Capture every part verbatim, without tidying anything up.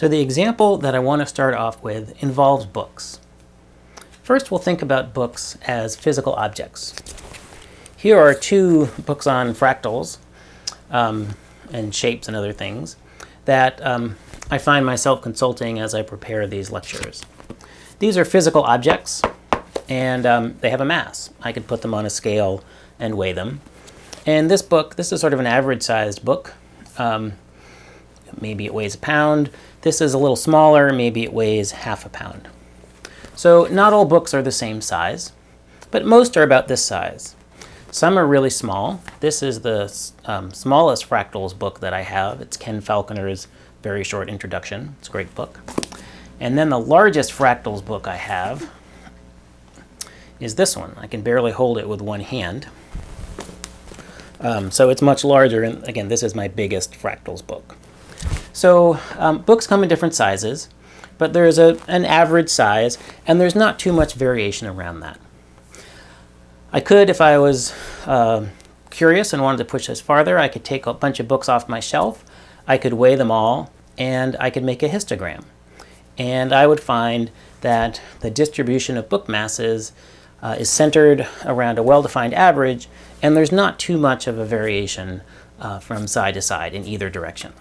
So the example that I want to start off with involves books. First, we'll think about books as physical objects. Here are two books on fractals um, and shapes and other things that um, I find myself consulting as I prepare these lectures. These are physical objects, and um, they have a mass. I could put them on a scale and weigh them. And this book, this is sort of an average-sized book. Um, maybe it weighs a pound. This is a little smaller. Maybe it weighs half a pound. So not all books are the same size, but most are about this size. Some are really small. This is the um, smallest fractals book that I have. It's Ken Falconer's Very Short Introduction. It's a great book. And then the largest fractals book I have is this one. I can barely hold it with one hand. Um, so it's much larger, and again, this is my biggest fractals book. So um, books come in different sizes, but there's a, an average size, and there's not too much variation around that. I could, if I was uh, curious and wanted to push this farther, I could take a bunch of books off my shelf, I could weigh them all, and I could make a histogram. And I would find that the distribution of book masses uh, is centered around a well-defined average, and there's not too much of a variation uh, from side to side in either direction.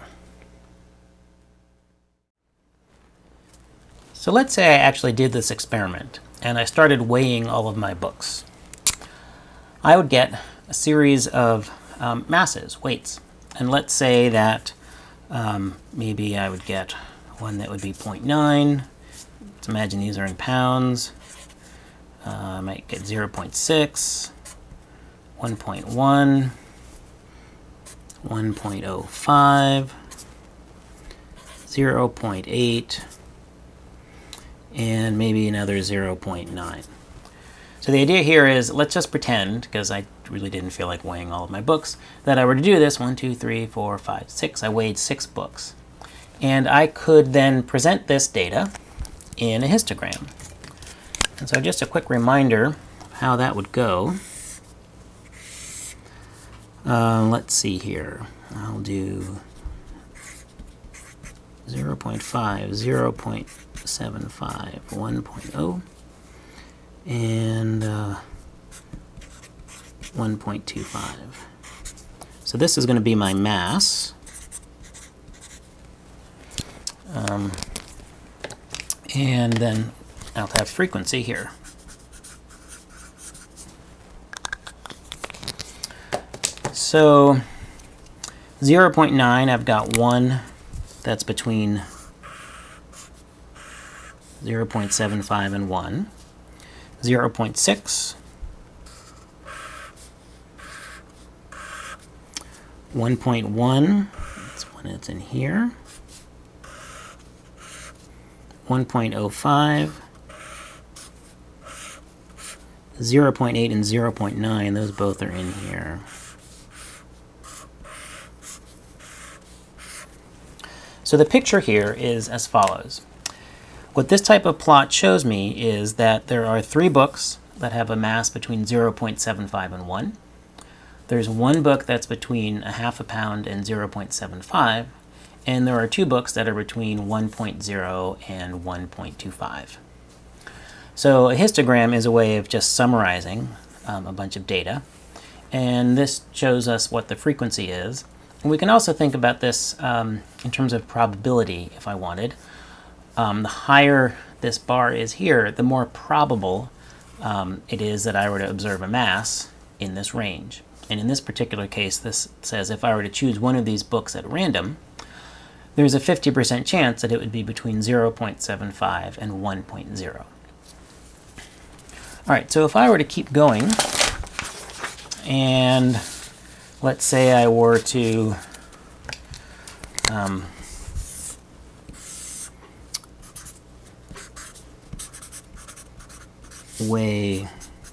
So let's say I actually did this experiment and I started weighing all of my books. I would get a series of um, masses, weights, and let's say that um, maybe I would get one that would be zero point nine. Let's imagine these are in pounds. Uh, I might get zero point six, one point one, one point zero five, zero point eight, and maybe another zero point nine. So the idea here is, let's just pretend, because I really didn't feel like weighing all of my books, that I were to do this, one, two, three, four, five, six. I weighed six books. And I could then present this data in a histogram. And so just a quick reminder of how that would go. Uh, let's see here. I'll do zero point five, zero point seven five, one point zero, and uh, one point two five. So this is going to be my mass. Um, and then I'll have frequency here. So zero point nine, I've got one that's between zero point seven five and one. zero point six, one point one, that's when it's in here, one point zero five, zero point eight, and zero point nine, those both are in here. So the picture here is as follows. What this type of plot shows me is that there are three books that have a mass between zero point seven five and one. There's one book that's between a half a pound and zero point seven five, and there are two books that are between one point zero and one point two five. So a histogram is a way of just summarizing um, a bunch of data, and this shows us what the frequency is. And we can also think about this um, in terms of probability if I wanted. Um, the higher this bar is here, the more probable um, it is that I were to observe a mass in this range. And in this particular case, this says if I were to choose one of these books at random, there's a fifty percent chance that it would be between zero point seven five and one point zero. All right, so if I were to keep going, and let's say I were to um, weigh one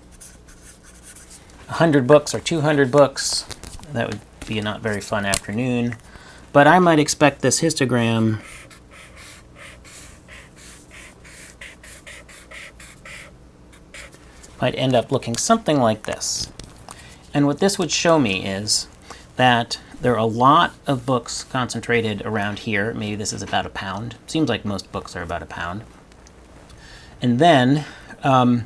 hundred books or two hundred books, that would be a not very fun afternoon. But I might expect this histogram might end up looking something like this. And what this would show me is that there are a lot of books concentrated around here. Maybe this is about a pound. Seems like most books are about a pound. And then um,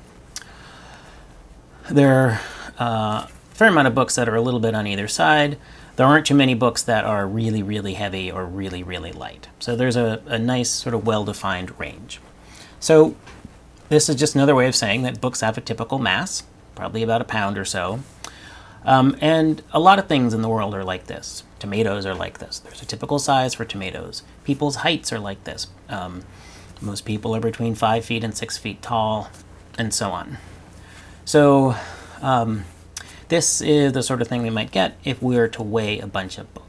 there are uh, a fair amount of books that are a little bit on either side. There aren't too many books that are really, really heavy or really, really light. So there's a, a nice sort of well-defined range. So this is just another way of saying that books have a typical mass, probably about a pound or so. Um, and a lot of things in the world are like this. Tomatoes are like this. There's a typical size for tomatoes. People's heights are like this. Um, most people are between five feet and six feet tall, and so on. So um, this is the sort of thing we might get if we were to weigh a bunch of books.